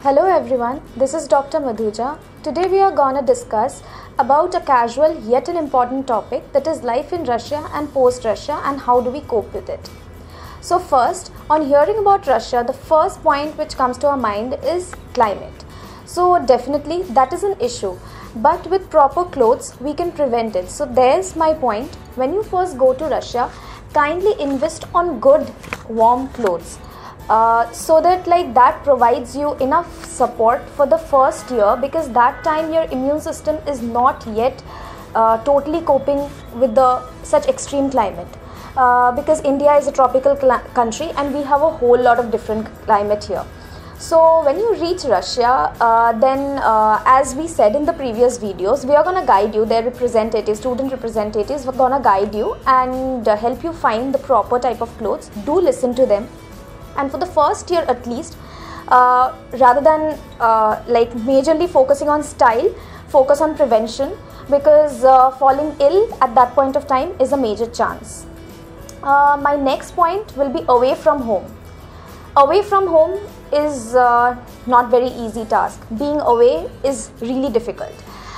Hello everyone, this is Dr. Madhuja. Today we are gonna discuss about a casual yet an important topic, that is life in Russia and post-Russia and how do we cope with it. So first, on hearing about Russia, the first point which comes to our mind is climate. So definitely that is an issue, but with proper clothes we can prevent it. So there's my point. When you first go to Russia, kindly invest on good warm clothes. So that provides you enough support for the first year, because that time your immune system is not yet totally coping with such extreme climate, because India is a tropical country and we have a whole lot of different climate here. So when you reach Russia, then as we said in the previous videos, we are going to guide you, their representatives, student representatives, we're going to guide you and help you find the proper type of clothes. Do listen to them. And for the first year at least, rather than majorly focusing on style, focus on prevention, because falling ill at that point of time is a major chance. My next point will be away from home. Away from home is not very easy task. Being away is really difficult.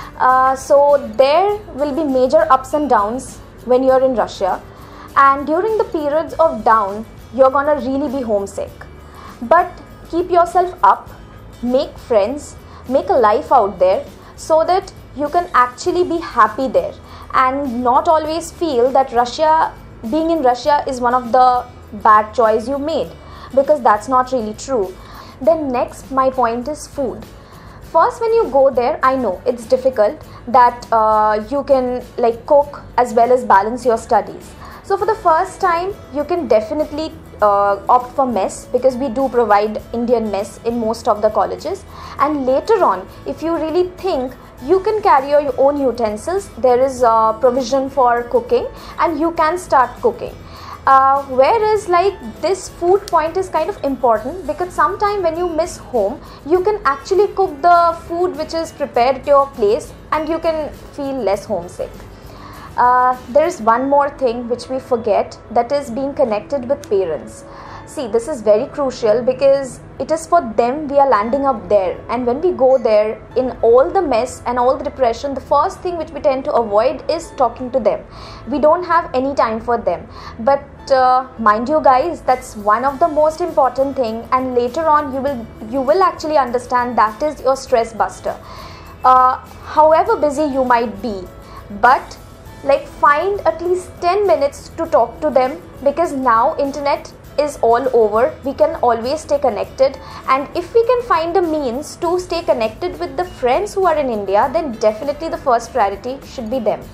So there will be major ups and downs when you're in Russia, and during the periods of down, you're gonna really be homesick. But keep yourself up, make friends, make a life out there, so that you can actually be happy there and not always feel that being in Russia is one of the bad choice you made, because that's not really true. Then next, my point is food. First, when you go there, I know it's difficult that you can cook as well as balance your studies. So for the first time, you can definitely opt for mess, because we do provide Indian mess in most of the colleges. And later on, if you really think you can carry your own utensils, there is provision for cooking and you can start cooking. Whereas this food point is kind of important, because sometime when you miss home, you can actually cook the food which is prepared at your place and you can feel less homesick. There is one more thing which we forget, that is being connected with parents. See, this is very crucial, because it is for them we are landing up there, and when we go there in all the mess and all the depression, the first thing which we tend to avoid is talking to them. We don't have any time for them. But mind you guys, that's one of the most important thing, and later on you will actually understand that is your stress buster. However busy you might be, but find at least 10 minutes to talk to them, because now internet is all over, we can always stay connected, and if we can find a means to stay connected with the friends who are in India, then definitely the first priority should be them.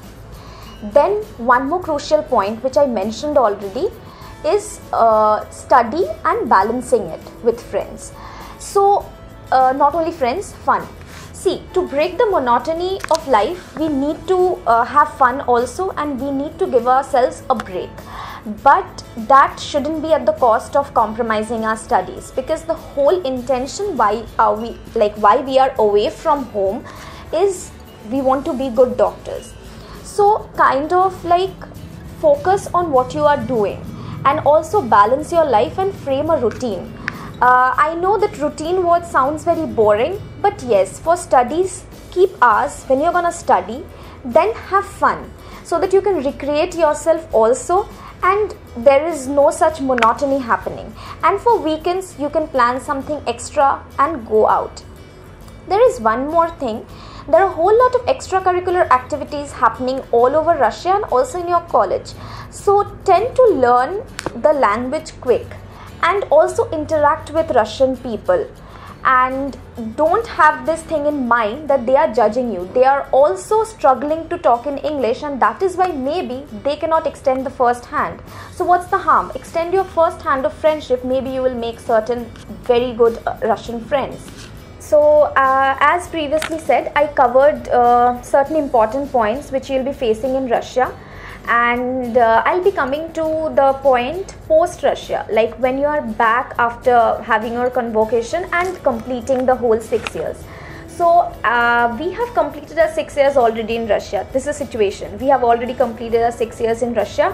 Then one more crucial point which I mentioned already is study and balancing it with friends. So not only friends, fun. See, to break the monotony of life, we need to have fun also, and we need to give ourselves a break. But that shouldn't be at the cost of compromising our studies, because the whole intention why we are away from home is we want to be good doctors. So kind of focus on what you are doing, and also balance your life and frame a routine. I know that routine word sounds very boring, but yes, for studies, keep hours when you're gonna study, then have fun, so that you can recreate yourself also, and there is no such monotony happening. And for weekends, you can plan something extra and go out. There is one more thing. There are a whole lot of extracurricular activities happening all over Russia and also in your college. So tend to learn the language quick, and also interact with Russian people, and don't have this thing in mind that they are judging you. They are also struggling to talk in English, and that is why maybe they cannot extend the first hand. So what's the harm? Extend your first hand of friendship. Maybe you will make certain very good Russian friends. So as previously said, I covered certain important points which you'll be facing in Russia. And I'll be coming to the point post-Russia, when you are back after having your convocation and completing the whole 6 years. So we have completed our 6 years already in Russia. This is the situation. We have already completed our 6 years in Russia,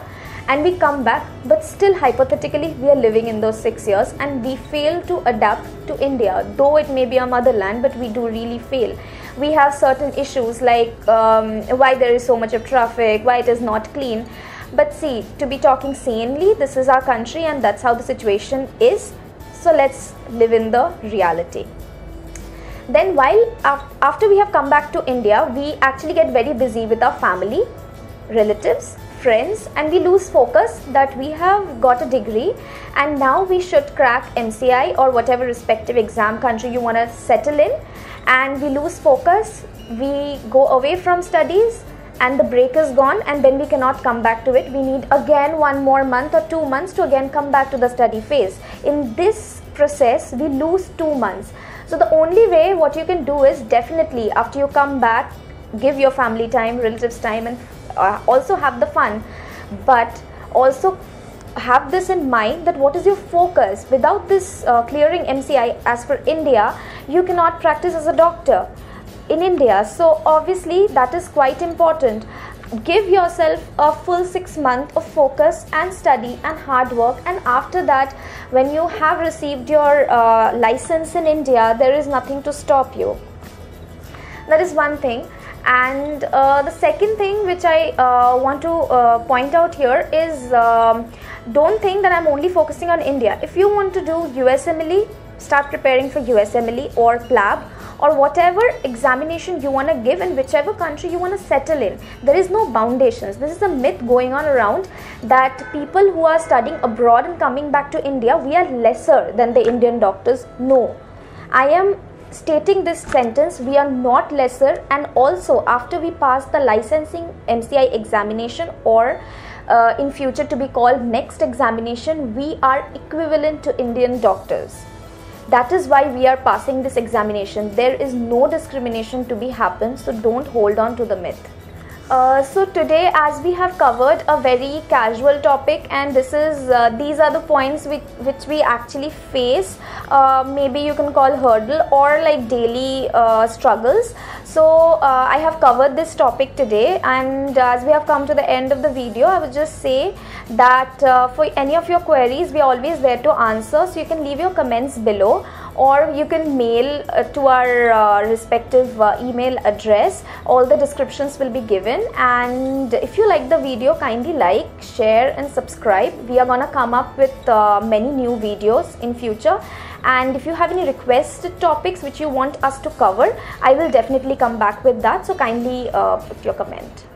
and we come back, but still hypothetically we are living in those 6 years and we fail to adapt to India, though it may be our motherland, but we do really fail. We have certain issues like why there is so much of traffic, why it is not clean. But see, to be talking sanely, this is our country and that's how the situation is. So let's live in the reality. Then after we have come back to India, we actually get very busy with our family, relatives, friends, and we lose focus that we have got a degree and now we should crack MCI or whatever respective exam country you want to settle in, and we lose focus, we go away from studies and the break is gone, and then we cannot come back to it. We need again 1 more month or 2 months to again come back to the study phase. In this process we lose 2 months. So the only way what you can do is definitely after you come back, give your family time, relatives time, and also have the fun, but also have this in mind that what is your focus. Without this clearing MCI as for India, you cannot practice as a doctor in India. So obviously that is quite important. Give yourself a full 6 months of focus and study and hard work, and after that when you have received your license in India, there is nothing to stop you. That is one thing. And the second thing which I want to point out here is don't think that I'm only focusing on India. If you want to do USMLE, start preparing for USMLE or PLAB or whatever examination you want to give in whichever country you want to settle in. There is no foundations. This is a myth going on around that people who are studying abroad and coming back to India, we are lesser than the Indian doctors. No, I am stating this sentence, we are not lesser, and also after we pass the licensing MCI examination or in future to be called next examination, we are equivalent to Indian doctors. That is why we are passing this examination. There is no discrimination to be happen, so don't hold on to the myth. So today, as we have covered a very casual topic, and this is these are the points which we actually face, maybe you can call hurdle or like daily struggles. So I have covered this topic today, and as we have come to the end of the video, I would just say that for any of your queries, we are always there to answer. So you can leave your comments below, or you can mail to our respective email address. All the descriptions will be given, and if you like the video, kindly like, share and subscribe. We are gonna come up with many new videos in future, and if you have any requested topics which you want us to cover, I will definitely come back with that, so kindly put your comment.